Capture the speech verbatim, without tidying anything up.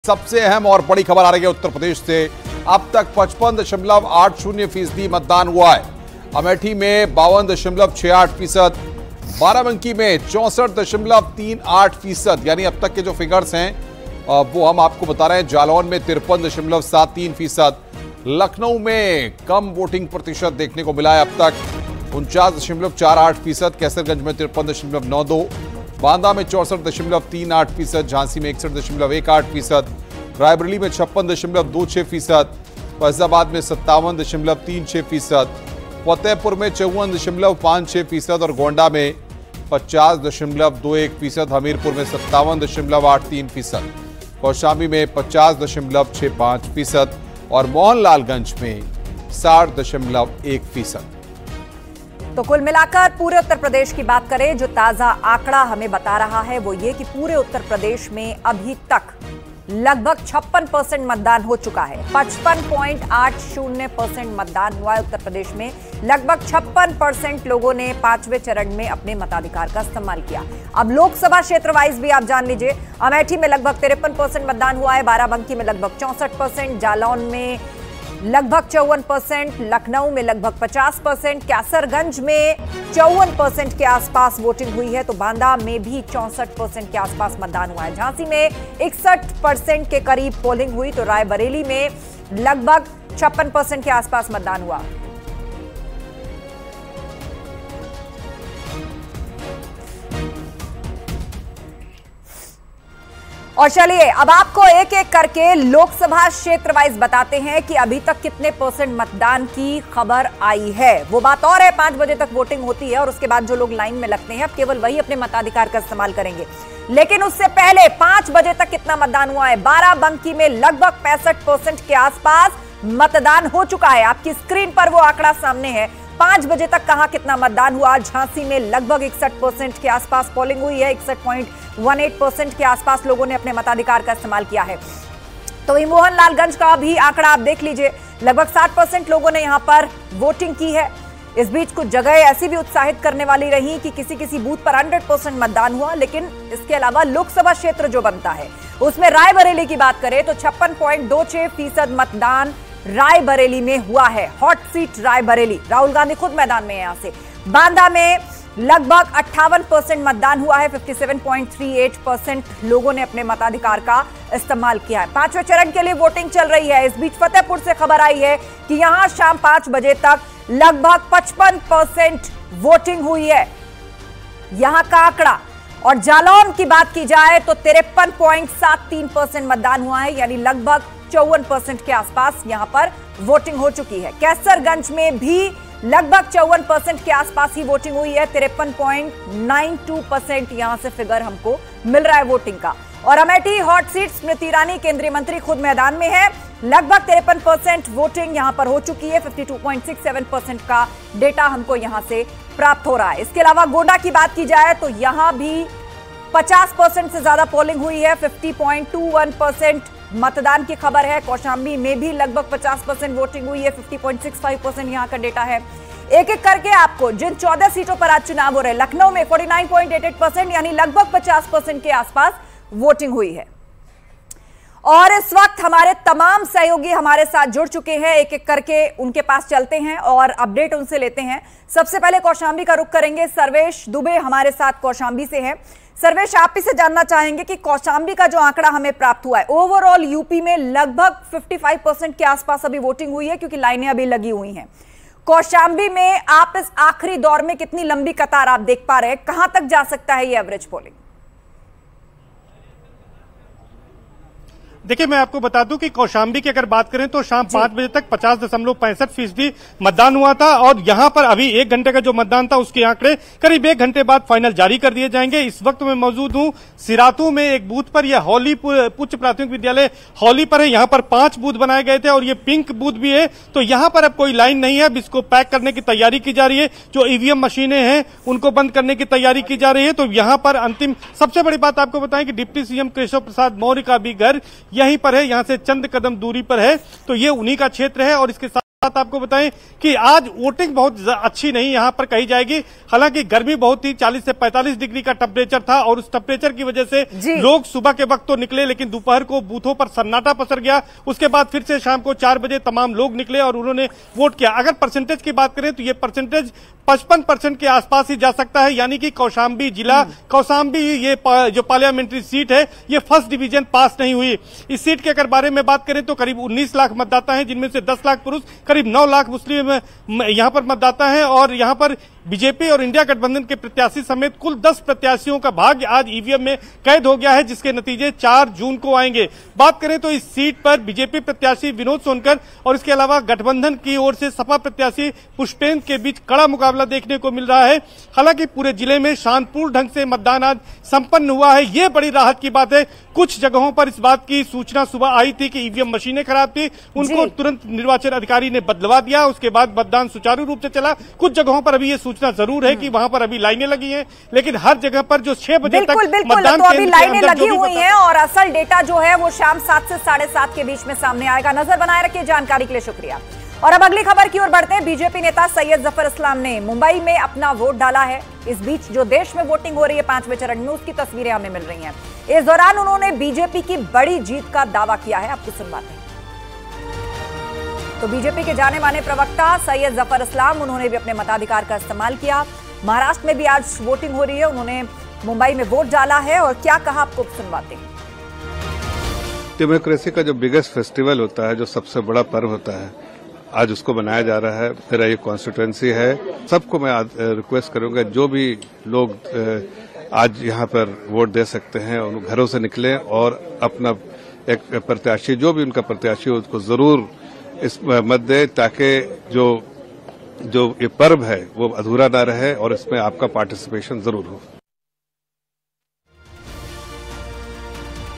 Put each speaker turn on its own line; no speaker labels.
सबसे अहम और बड़ी खबर आ रही है उत्तर प्रदेश से। अब तक पचपन दशमलव आठ शून्य फीसदी मतदान हुआ है। अमेठी में बावन दशमलव छह आठ फीसद, बाराबंकी में चौसठ दशमलव तीन आठ फीसद, यानी अब तक के जो फिगर्स हैं वो हम आपको बता रहे हैं। जालौन में तिरपन दशमलव सात तीन फीसद, लखनऊ में कम वोटिंग प्रतिशत देखने को मिला है अब तक उनचास दशमलव चार आठ फीसद, कैसरगंज में तिरपन दशमलव नौ दो, बांदा में चौसठ दशमलव तीन आठ फीसद, झांसी में इकसठ दशमलव एक आठ फीसद, रायबरेली में छप्पन दशमलव दो छह फीसद, फैजाबाद में सत्तावन दशमलव तीन छह फीसद, फतेहपुर में चौवन दशमलव पांच छह फीसद और गोंडा में पचास दशमलव दो एक फीसद, हमीरपुर में सत्तावन दशमलव आठ तीन फीसद, कौशाम्बी में पचास दशमलव छह पांच फीसद और मोहनलालगंज में साठ दशमलव एक फीसद।
तो कुल मिलाकर पूरे उत्तर प्रदेश की बात करें, जो ताजा आंकड़ा हमें बता रहा है वो ये कि पूरे उत्तर प्रदेश में अभी तक लगभग छप्पन परसेंट मतदान हो चुका है। पचपन पॉइंट आठ शून्य परसेंट मतदान हुआ है उत्तर प्रदेश में। लगभग छप्पन परसेंट लोगों ने पांचवें चरण में अपने मताधिकार का इस्तेमाल किया। अब लोकसभा क्षेत्र वाइज भी आप जान लीजिए, अमेठी में लगभग तिरपन परसेंट मतदान हुआ है, बाराबंकी में लगभग चौसठ परसेंट, जालौन में लगभग चौवन परसेंट, लखनऊ में लगभग पचास परसेंट, कैसरगंज में चौवन परसेंट के आसपास वोटिंग हुई है, तो बांदा में भी चौसठ परसेंट के आसपास मतदान हुआ है। झांसी में इकसठ परसेंट के करीब पोलिंग हुई, तो रायबरेली में लगभग छप्पन परसेंट के आसपास मतदान हुआ। और चलिए अब आपको एक एक करके लोकसभा क्षेत्र वाइज बताते हैं कि अभी तक कितने परसेंट मतदान की खबर आई है। वो बात और है, पांच बजे तक वोटिंग होती है और उसके बाद जो लोग लाइन में लगते हैं अब केवल वही अपने मताधिकार का इस्तेमाल करेंगे। लेकिन उससे पहले पांच बजे तक कितना मतदान हुआ है? बाराबंकी में लगभग पैंसठ परसेंट के आसपास मतदान हो चुका है। आपकी स्क्रीन पर वो आंकड़ा सामने है। पांच बजे तक कहां कितना मतदान हुआ? झांसी में लगभग इकसठ परसेंट के आसपास पोलिंग हुई है, इकसठ पॉइंट एक आठ परसेंट के आसपास लोगों ने अपने मताधिकार का इस्तेमाल किया है। तो मोहनलालगंज का भी आंकड़ा आप देख लीजिए, लगभग साठ परसेंट लोगों ने यहां पर वोटिंग की है। इस बीच कुछ जगह ऐसी भी उत्साहित करने वाली रही कि किसी किसी बूथ पर सौ परसेंट मतदान हुआ। लेकिन इसके अलावा लोकसभा क्षेत्र जो बनता है उसमें रायबरेली की बात करें तो छप्पन पॉइंट दो छह फीसद मतदान रायबरेली में हुआ है। हॉट सीट रायबरेली, राहुल गांधी खुद मैदान में है यहां से। बांदा में लगभग अट्ठावन परसेंट मतदान हुआ है, सत्तावन पॉइंट तीन आठ परसेंट लोगों ने अपने मताधिकार का इस्तेमाल किया है। पांचवें चरण के लिए वोटिंग चल रही है। इस बीच फतेहपुर से खबर आई है कि यहां शाम पांच बजे तक लगभग पचपन परसेंट वोटिंग हुई है, यहां का आंकड़ा। और जालौन की बात की जाए तो तिरपन पॉइंट सात तीन परसेंट मतदान हुआ है, यानी लगभग चौवन परसेंट के आसपास यहां पर वोटिंग हो चुकी है। कैसरगंज में भी लगभग चौवन परसेंट के आसपास ही वोटिंग हुई है, तिरपन पॉइंट नौ दो परसेंट यहां से फिगर हमको मिल रहा है वोटिंग का। और अमेठी हॉट सीट, स्मृति ईरानी केंद्रीय मंत्री खुद मैदान में है। लगभग तिरपन परसेंट वोटिंग यहां पर हो चुकी है, बावन पॉइंट छह सात परसेंट का डेटा हमको यहां से प्राप्त हो रहा है। इसके अलावा गोंडा की बात की जाए तो यहां भी पचास परसेंट से ज्यादा पोलिंग हुई है, पचास पॉइंट दो एक परसेंट मतदान की खबर है। कौशाम्बी में भी लगभग पचास परसेंट वोटिंग हुई है, पचास पॉइंट छह पाँच परसेंट यहां का डेटा है। एक एक करके आपको जिन चौदह सीटों पर आज चुनाव हो रहे, लखनऊ में उनचास पॉइंट आठ आठ परसेंट यानी लगभग पचास परसेंट के आसपास वोटिंग हुई है। और इस वक्त हमारे तमाम सहयोगी हमारे साथ जुड़ चुके हैं, एक एक करके उनके पास चलते हैं और अपडेट उनसे लेते हैं। सबसे पहले कौशाम्बी का रुख करेंगे, सर्वेश दुबे हमारे साथ कौशाम्बी से हैं। सर्वेश, आप ही से जानना चाहेंगे कि कौशाम्बी का जो आंकड़ा हमें प्राप्त हुआ है, ओवरऑल यूपी में लगभग पचपन परसेंट के आसपास अभी वोटिंग हुई है क्योंकि लाइनें अभी लगी हुई हैं। कौशाम्बी में आप इस आखिरी दौर में कितनी लंबी कतार आप देख पा रहे हैं? कहां तक जा सकता है ये एवरेज पोलिंग?
देखिए, मैं आपको बता दूं कि कौशाम्बी की अगर बात करें तो शाम पांच बजे तक पचास दशमलव पैंसठ फीसदी मतदान हुआ था और यहां पर अभी एक घंटे का जो मतदान था उसके आंकड़े करीब एक घंटे बाद फाइनल जारी कर दिए जाएंगे। इस वक्त मैं मौजूद हूं सिरातू में एक बूथ पर, यह हौली उच्च प्राथमिक विद्यालय हौली पर है। यहां पर पांच बूथ बनाए गए थे और ये पिंक बूथ भी है, तो यहां पर अब कोई लाइन नहीं है। अब इसको पैक करने की तैयारी की जा रही है। जो ईवीएम मशीनें हैं उनको बंद करने की तैयारी की जा रही है। तो यहां पर अंतिम सबसे बड़ी बात आपको बताएं कि डिप्टी सीएम केशव प्रसाद मौर्य का भी घर यहीं पर है, यहां से चंद कदम दूरी पर है, तो ये उन्हीं का क्षेत्र है। और इसके साथ बात आपको बताएं कि आज वोटिंग बहुत अच्छी नहीं यहां पर कही जाएगी। हालांकि गर्मी बहुत थी, चालीस से पैंतालीस डिग्री का टेम्परेचर था और उस टेम्परेचर की वजह से लोग सुबह के वक्त तो निकले, लेकिन दोपहर को बूथों पर सन्नाटा पसर गया। उसके बाद फिर से शाम को चार बजे तमाम लोग निकले और उन्होंने वोट किया। अगर परसेंटेज की बात करें तो ये परसेंटेज पचपन परसेंट के आसपास ही जा सकता है, यानी कि कौशाम्बी जिला, कौशाम्बी ये पा, जो पार्लियामेंट्री सीट है, ये फर्स्ट डिवीजन पास नहीं हुई। इस सीट के अगर बारे में बात करें तो करीब उन्नीस लाख मतदाता हैं, जिनमें से दस लाख पुरुष, करीब नौ लाख मुस्लिम यहां पर मतदाता हैं और यहां पर बीजेपी और इंडिया गठबंधन के प्रत्याशी समेत कुल दस प्रत्याशियों का भाग्य आज ईवीएम में कैद हो गया है, जिसके नतीजे चार जून को आएंगे। बात करें तो इस सीट पर बीजेपी प्रत्याशी विनोद सोनकर और इसके अलावा गठबंधन की ओर से सपा प्रत्याशी पुष्पेंद्र के बीच कड़ा मुकाबला देखने को मिल रहा है। हालांकि पूरे जिले में शांतिपूर्ण ढंग से मतदान आज संपन्न हुआ है, ये बड़ी राहत की बात है। कुछ जगहों पर इस बात की सूचना सुबह आई थी कि ईवीएम मशीनें खराब थी, उनको तुरंत निर्वाचन अधिकारी ने बदलवा दिया, उसके बाद मतदान सुचारू रूप से चला। कुछ जगहों पर अभी ये सूचना जरूर है कि वहां पर अभी लाइनें लगी हैं, लेकिन हर जगह पर जो छह बजे तक मतदान
तो अभी लाइनें लगी हुई हैं और असल डेटा जो है वो शाम सात से साढ़े सात के बीच में सामने आएगा। नजर बनाए रखिए, जानकारी के लिए शुक्रिया। और अब अगली खबर की ओर बढ़ते हैं। बीजेपी नेता सैयद जफर इस्लाम ने मुंबई में अपना वोट डाला है। इस बीच जो देश में वोटिंग हो रही है पांचवें चरण में, उसकी तस्वीरें हमें मिल रही हैं। इस दौरान उन्होंने बीजेपी की बड़ी जीत का दावा किया है, आपको सुनवाते हैं। तो बीजेपी के जाने माने प्रवक्ता सैयद जफर इस्लाम, उन्होंने भी अपने मताधिकार का इस्तेमाल किया। महाराष्ट्र में भी आज वोटिंग हो रही है, उन्होंने मुंबई में वोट डाला है और क्या कहा आपको सुनवाते हैं।
डेमोक्रेसी का जो बिगेस्ट फेस्टिवल होता है, जो सबसे बड़ा पर्व होता है, आज उसको मनाया जा रहा है। मेरा ये कॉन्स्टिट्यूएंसी है। सबको मैं रिक्वेस्ट करूंगा, जो भी लोग आज यहाँ पर वोट दे सकते हैं उन घरों से निकलें और अपना एक प्रत्याशी, जो भी उनका प्रत्याशी हो, उसको जरूर इस मत दें, ताकि जो जो ये पर्व है वो अधूरा ना रहे और इसमें आपका पार्टिसिपेशन जरूर हो।